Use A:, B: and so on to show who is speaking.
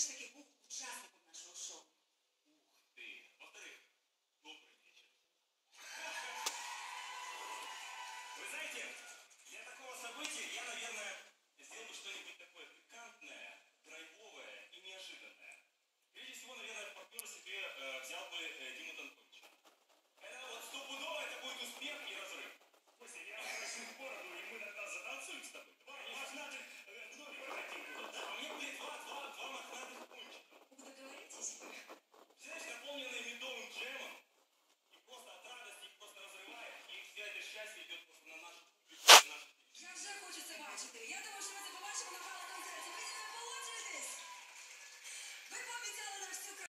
A: все ж таки був учасником нашого шоу.
B: Ух ты. Во-вторых, добрый вечер. Вы знаете, для такого события я, наверное, сделал бы что-нибудь такое пикантное, драйвовое и неожиданное. Прежде всего, наверное, в партнера себе взял бы Диму Танковича. Это вот стопудово, это будет успех и разрыв. Костя, я очень в бороду, и мы тогда затанцуем с тобой. Два мохнатых вновь прекратим. Да, у меня были два мохнатых кончика.
A: Вы договоритесь?
B: Знаешь, наполненные медовым джемом, и просто от радости их просто разрывает, и вся это счастье идет просто на нашу публику, на нашу...
A: Я вже хочу це бачити. Я думаю, що